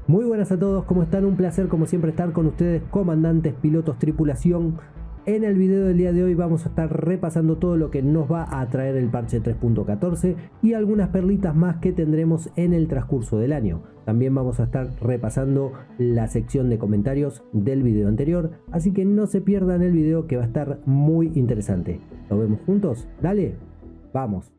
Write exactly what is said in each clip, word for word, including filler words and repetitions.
Muy buenas a todos, ¿cómo están? Un placer como siempre estar con ustedes, comandantes, pilotos, tripulación. En el video del día de hoy vamos a estar repasando todo lo que nos va a traer el parche tres punto catorce y algunas perlitas más que tendremos en el transcurso del año. También vamos a estar repasando la sección de comentarios del video anterior, así que no se pierdan el video que va a estar muy interesante. ¿Lo vemos juntos? Dale, vamos.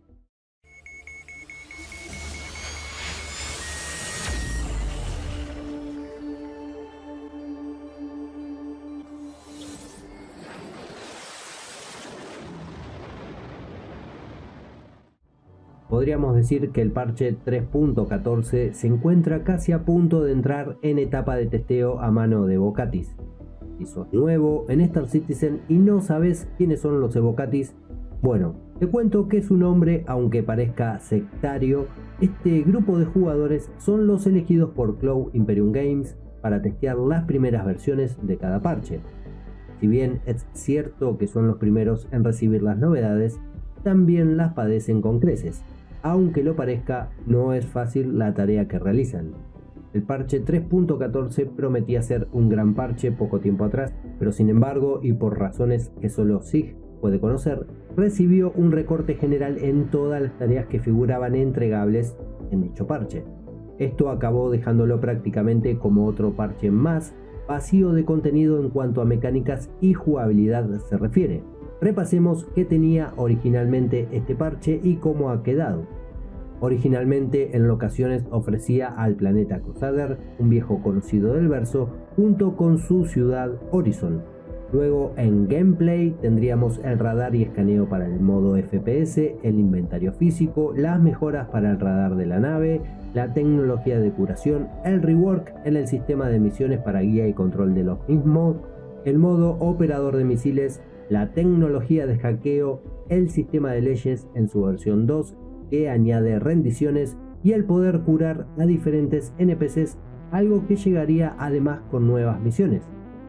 Podríamos decir que el parche tres punto catorce se encuentra casi a punto de entrar en etapa de testeo a mano de Evocatis. Si sos nuevo en Star Citizen y no sabes quiénes son los Evocatis, bueno, te cuento que su nombre, aunque parezca sectario, este grupo de jugadores son los elegidos por Cloud Imperium Games para testear las primeras versiones de cada parche. Si bien es cierto que son los primeros en recibir las novedades, también las padecen con creces. Aunque lo parezca, no es fácil la tarea que realizan. El parche tres punto catorce prometía ser un gran parche poco tiempo atrás, pero sin embargo, y por razones que solo S I G puede conocer, recibió un recorte general en todas las tareas que figuraban entregables en dicho parche. Esto acabó dejándolo prácticamente como otro parche más, vacío de contenido en cuanto a mecánicas y jugabilidad se refiere. Repasemos qué tenía originalmente este parche y cómo ha quedado. Originalmente en locaciones ofrecía al planeta Crusader, un viejo conocido del verso, junto con su ciudad Horizon. Luego en gameplay tendríamos el radar y escaneo para el modo F P S, el inventario físico, las mejoras para el radar de la nave, la tecnología de curación, el rework en el sistema de misiones para guía y control de los mismos, el modo operador de misiles, la tecnología de hackeo, el sistema de leyes en su versión dos que añade rendiciones y el poder curar a diferentes N P Cs, algo que llegaría además con nuevas misiones.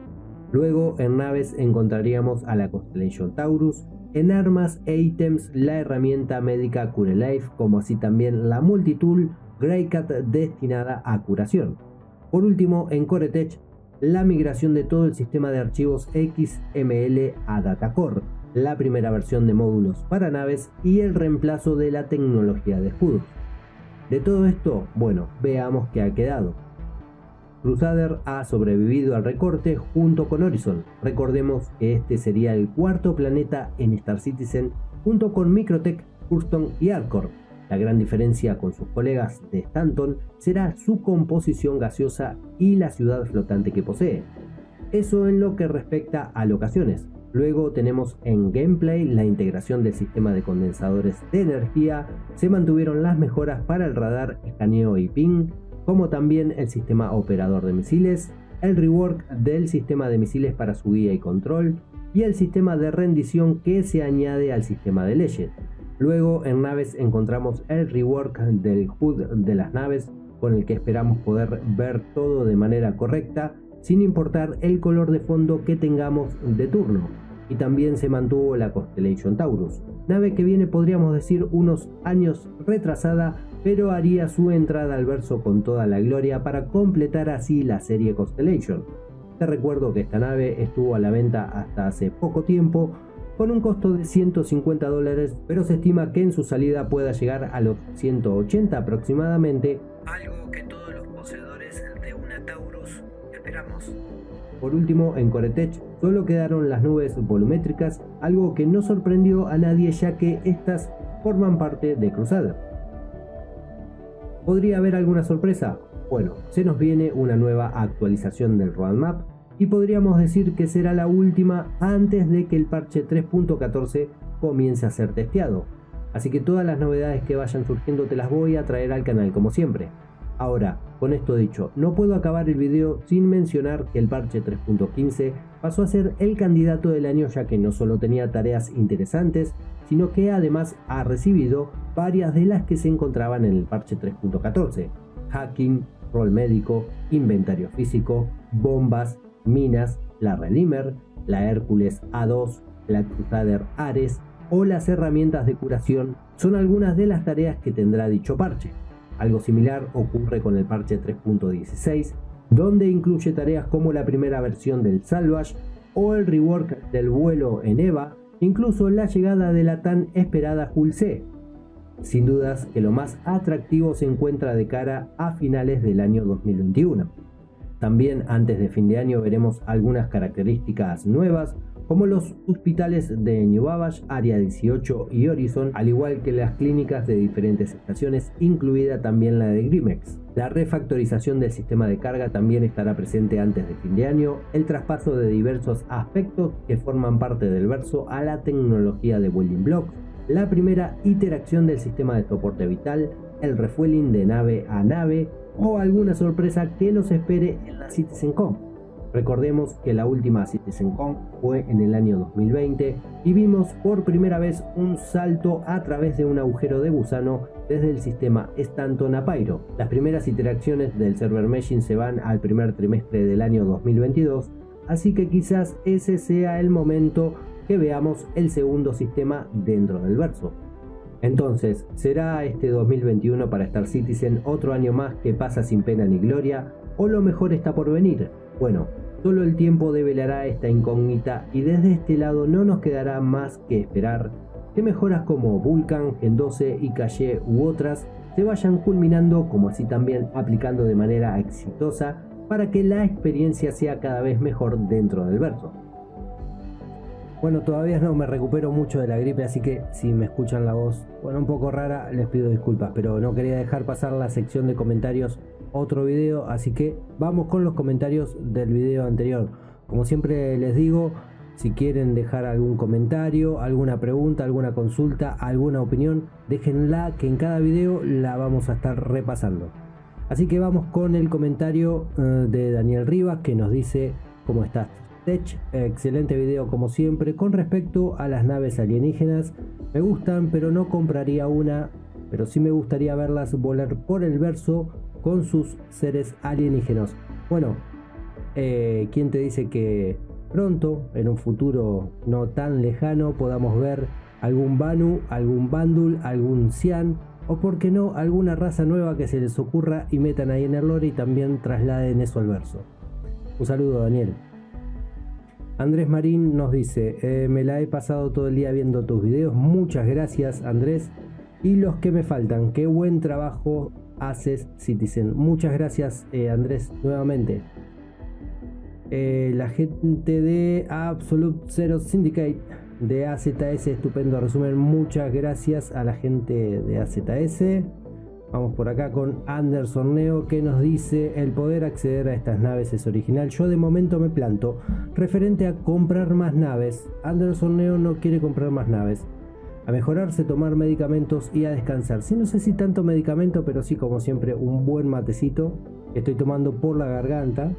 Luego en naves encontraríamos a la Constellation Taurus, en armas e ítems la herramienta médica Cure Life, como así también la multitool Greycat destinada a curación. Por último en Coretech, la migración de todo el sistema de archivos X M L a Datacore, la primera versión de módulos para naves y el reemplazo de la tecnología de escudos. De todo esto, bueno, veamos qué ha quedado. Crusader ha sobrevivido al recorte junto con Horizon. Recordemos que este sería el cuarto planeta en Star Citizen junto con Microtech, Hurston y Arcor. La gran diferencia con sus colegas de Stanton será su composición gaseosa y la ciudad flotante que posee. Eso en lo que respecta a locaciones. Luego tenemos en gameplay la integración del sistema de condensadores de energía, se mantuvieron las mejoras para el radar, escaneo y ping, como también el sistema operador de misiles, el rework del sistema de misiles para su guía y control y el sistema de rendición que se añade al sistema de leyes. Luego en naves encontramos el rework del H U D de las naves, con el que esperamos poder ver todo de manera correcta sin importar el color de fondo que tengamos de turno. Y también se mantuvo la Constellation Taurus, nave que viene podríamos decir unos años retrasada, pero haría su entrada al verso con toda la gloria para completar así la serie Constellation. Te recuerdo que esta nave estuvo a la venta hasta hace poco tiempo, con un costo de ciento cincuenta dólares, pero se estima que en su salida pueda llegar a los ciento ochenta aproximadamente, algo que todos los poseedores de una Taurus esperamos. Por último, en Coretech solo quedaron las nubes volumétricas, algo que no sorprendió a nadie ya que estas forman parte de Crusader. ¿Podría haber alguna sorpresa? Bueno, se nos viene una nueva actualización del roadmap y podríamos decir que será la última antes de que el parche tres punto catorce comience a ser testeado. Así que todas las novedades que vayan surgiendo te las voy a traer al canal como siempre. Ahora, con esto dicho, no puedo acabar el video sin mencionar que el parche tres punto quince pasó a ser el candidato del año, ya que no solo tenía tareas interesantes, sino que además ha recibido varias de las que se encontraban en el parche tres punto catorce. Hacking, rol médico, inventario físico, bombas, minas, la Redeemer, la Hércules A dos, la Crusader Ares o las herramientas de curación son algunas de las tareas que tendrá dicho parche. Algo similar ocurre con el parche tres punto dieciséis, donde incluye tareas como la primera versión del Salvage o el rework del vuelo en EVA, incluso la llegada de la tan esperada Hull C. Sin dudas que lo más atractivo se encuentra de cara a finales del año dos mil veintiuno. También antes de fin de año veremos algunas características nuevas, como los hospitales de New Babbage, Área dieciocho y Horizon, al igual que las clínicas de diferentes estaciones, incluida también la de Grimex. La refactorización del sistema de carga también estará presente antes de fin de año, el traspaso de diversos aspectos que forman parte del verso a la tecnología de Building Blocks, la primera interacción del sistema de soporte vital, el refueling de nave a nave o alguna sorpresa que nos espere en la CitizenCon. Recordemos que la última CitizenCon fue en el año dos mil veinte y vimos por primera vez un salto a través de un agujero de gusano desde el sistema Stanton a Pyro. Las primeras interacciones del server meshing se van al primer trimestre del año dos mil veintidós, así que quizás ese sea el momento que veamos el segundo sistema dentro del verso. Entonces, ¿será este dos mil veintiuno para Star Citizen otro año más que pasa sin pena ni gloria? ¿O lo mejor está por venir? Bueno, solo el tiempo develará esta incógnita y desde este lado no nos quedará más que esperar que mejoras como Vulcan, Gen doce y Calle u otras se vayan culminando, como así también aplicando de manera exitosa para que la experiencia sea cada vez mejor dentro del verso. Bueno, todavía no me recupero mucho de la gripe, así que si me escuchan la voz, bueno, un poco rara, les pido disculpas, pero no quería dejar pasar la sección de comentarios, otro video, así que vamos con los comentarios del video anterior. Como siempre les digo, si quieren dejar algún comentario, alguna pregunta, alguna consulta, alguna opinión, déjenla que en cada video la vamos a estar repasando. Así que vamos con el comentario uh, de Daniel Rivas, que nos dice: ¿cómo estás, Tech? Excelente video como siempre. Con respecto a las naves alienígenas, me gustan, pero no compraría una, pero sí me gustaría verlas volar por el verso con sus seres alienígenos. Bueno, eh, ¿quién te dice que pronto, en un futuro no tan lejano, podamos ver algún Banu, algún Bandul, algún Cian, o por qué no, alguna raza nueva que se les ocurra y metan ahí en el lore y también trasladen eso al verso? Un saludo, Daniel. Andrés Marín nos dice: eh, me la he pasado todo el día viendo tus videos. Muchas gracias, Andrés. Y los que me faltan, qué buen trabajo haces, Citizen. Muchas gracias, eh, Andrés, nuevamente. Eh, la gente de Absolute Zero Syndicate de A Z S, estupendo resumen. Muchas gracias a la gente de A Z S. Vamos por acá con Anderson Neo, que nos dice: el poder acceder a estas naves es original. Yo de momento me planto referente a comprar más naves. Anderson Neo no quiere comprar más naves. A mejorarse, tomar medicamentos y a descansar. Sí, no sé si tanto medicamento, pero sí, como siempre, un buen matecito que estoy tomando por la garganta.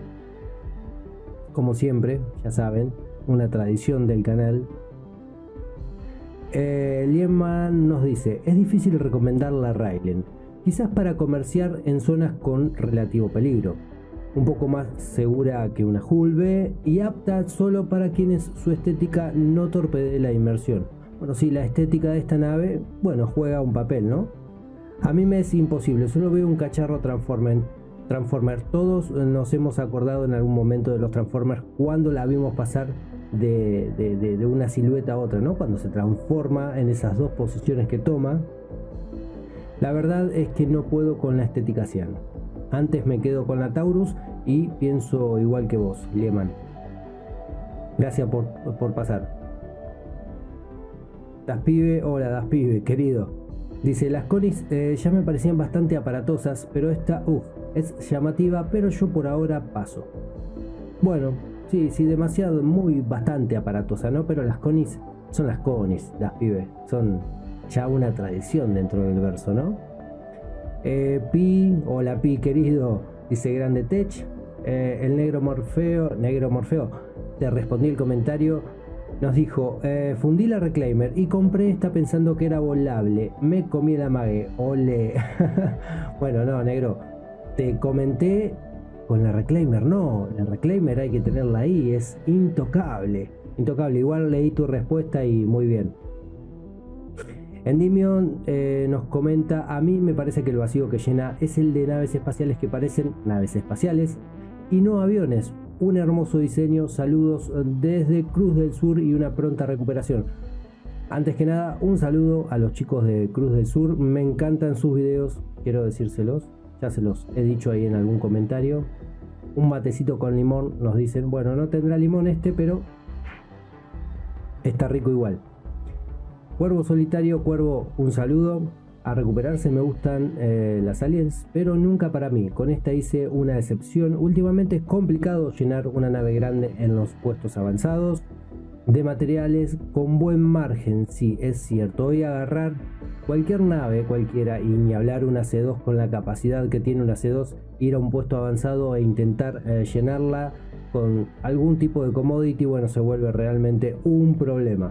Como siempre, ya saben, una tradición del canal. Eh, Lieman nos dice: es difícil recomendar la Raylen, quizás para comerciar en zonas con relativo peligro, un poco más segura que una Hull B y apta solo para quienes su estética no torpedee la inmersión. Bueno, sí, la estética de esta nave, bueno, juega un papel, ¿no? A mí me es imposible, solo veo un cacharro Transformer. Transformer, todos nos hemos acordado en algún momento de los Transformers cuando la vimos pasar de, de, de, de una silueta a otra, ¿no? Cuando se transforma en esas dos posiciones que toma. La verdad es que no puedo con la estética Cian. Antes me quedo con la Taurus y pienso igual que vos, Lehman. Gracias por, por pasar. Das Pibe, hola Das Pibe, querido. Dice: las Conis eh, ya me parecían bastante aparatosas, pero esta, uff, es llamativa, pero yo por ahora paso. Bueno, sí, sí, demasiado, muy, bastante aparatosa, ¿no? Pero las Conis son las Conis, Das Pibe, son ya una tradición dentro del verso, ¿no? Eh, Pi, hola Pi, querido, dice: grande Tech. Eh, el negro Morfeo, negro Morfeo, te respondí el comentario. Nos dijo: eh, fundí la Reclaimer y compré esta pensando que era volable. Me comí la mague. Ole. Bueno, no, negro. Te comenté con la Reclaimer. No, la Reclaimer hay que tenerla ahí. Es intocable. Intocable. Igual leí tu respuesta y muy bien. Endymion eh, nos comenta: a mí me parece que el vacío que llena es el de naves espaciales que parecen naves espaciales y no aviones. Un hermoso diseño, saludos desde Cruz del Sur y una pronta recuperación. Antes que nada, un saludo a los chicos de Cruz del Sur, me encantan sus videos, quiero decírselos, ya se los he dicho ahí en algún comentario. Un matecito con limón, nos dicen, bueno, no tendrá limón este, pero está rico igual. Cuervo Solitario, Cuervo, un saludo. A recuperarse, me gustan eh, las aliens, pero nunca para mí. Con esta hice una excepción. Últimamente es complicado llenar una nave grande en los puestos avanzados de materiales con buen margen. Sí, es cierto. Voy a agarrar cualquier nave, cualquiera, y ni hablar una C dos con la capacidad que tiene una C dos, ir a un puesto avanzado e intentar eh, llenarla con algún tipo de commodity. Bueno, se vuelve realmente un problema.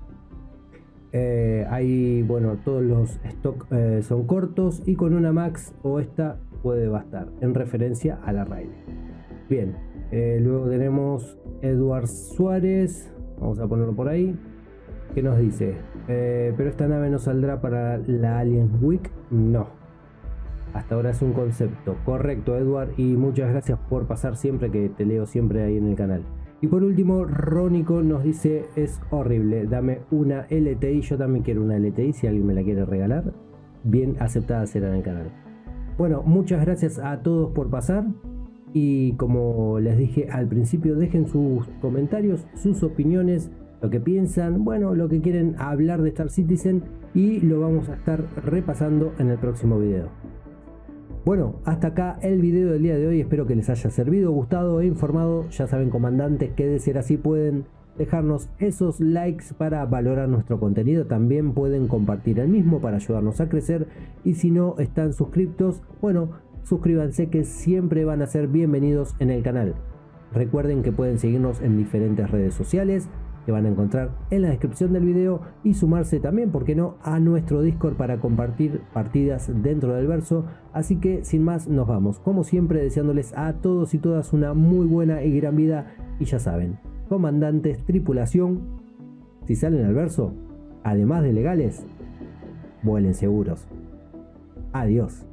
Eh, hay, bueno, todos los stock eh, son cortos y con una Max o esta puede bastar, en referencia a la Riley. Bien, eh, luego tenemos Edward Suárez, vamos a ponerlo por ahí, que nos dice, eh, pero esta nave no saldrá para la Alien Week. No, hasta ahora es un concepto. Correcto, Edward, y muchas gracias por pasar siempre, que te leo siempre ahí en el canal. Y por último, Rónico nos dice, es horrible, dame una L T I. Yo también quiero una L T I, si alguien me la quiere regalar, bien aceptada será en el canal. Bueno, muchas gracias a todos por pasar, y como les dije al principio, dejen sus comentarios, sus opiniones, lo que piensan, bueno, lo que quieren hablar de Star Citizen, y lo vamos a estar repasando en el próximo video. Bueno, hasta acá el video del día de hoy, espero que les haya servido, gustado e informado. Ya saben, comandantes, que de ser así pueden dejarnos esos likes para valorar nuestro contenido, también pueden compartir el mismo para ayudarnos a crecer, y si no están suscriptos, bueno, suscríbanse, que siempre van a ser bienvenidos en el canal. Recuerden que pueden seguirnos en diferentes redes sociales, que van a encontrar en la descripción del video, y sumarse también, ¿por qué no?, a nuestro Discord para compartir partidas dentro del verso. Así que sin más, nos vamos, como siempre, deseándoles a todos y todas una muy buena y gran vida, y ya saben, comandantes, tripulación, si salen al verso, además de legales, vuelen seguros. Adiós.